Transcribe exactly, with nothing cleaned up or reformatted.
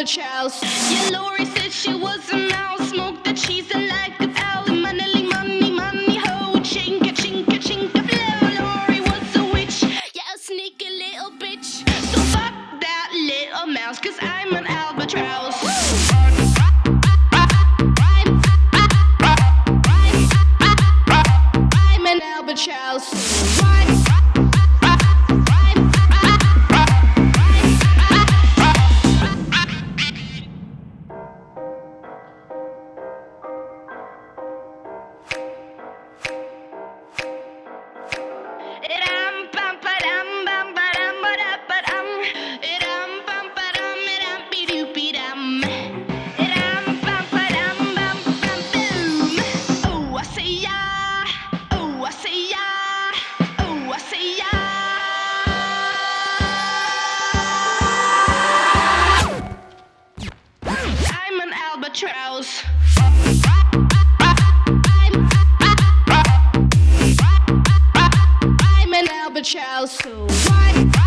albatross. Yeah, Lori said she was a mouse, smoked the cheese and like a owl. Money, money, money, ho, chinka, chinka, chinka, blow. Lori was a witch, yeah, a sneaky little bitch. So fuck that little mouse, cause I'm an albatross. I'm an albatross. Albatross. I'm an albatross. So why?